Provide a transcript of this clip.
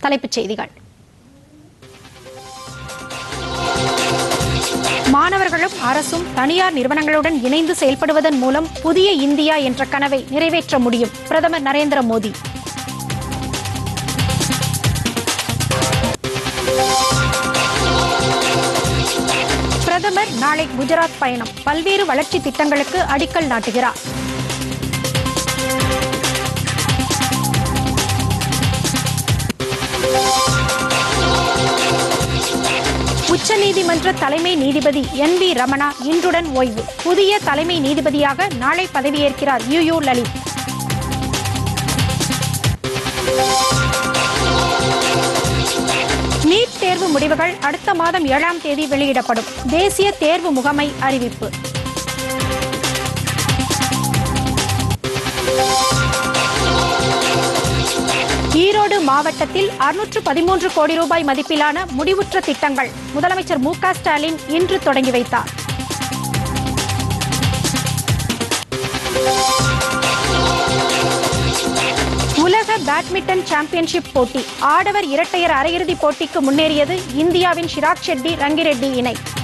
தலைப்புச் செய்திகள். மாணவர்களும் அரசும் தனியார் நிறுவனங்களுடன் இணைந்து செயல்படுவதன் மூலம் புதிய இந்தியா என்ற கனவை நிறைவேற்ற முடியும். பிரதமர் நரேந்திர மோடி. பிரதமர் நாளை குஜராத் பயணம். பல்வேறு வளர்ச்சி திட்டங்களுக்கு அடிக்கல் நாட்டுகிறார். உச்சநீதிமன்ற தலைமை நீதிபதி NV ரமணா இன்றுடன் ஓய்வு. புதிய தலைமை நீதிபதியாக நாளை பதவியேற்கிறார் UU லலித். நீட் தேர்வு முடிவுகள் அடுத்த மாதம் 7ஆம் தேதி வெளியிடப்படும். தேசிய தேர்வு முகமை அறிவிப்பு. ஈரோடு மாவட்டத்தில் 613 கோடி ரூபாய் மதிப்பிலான முடிவுற்ற திட்டங்கள் முதலமைச்சர் மு க ஸ்டாலின் இன்று தொடங்கி வைத்தார். உலக பேட்மிண்டன் சாம்பியன்ஷிப் போட்டி ஆடவர் இரட்டையர் அரையிறுதிப் போட்டிக்கு முன்னேறியது இந்தியாவின் ஷிராக் ஷெட்டி ரங்கிரெட்டி இணை.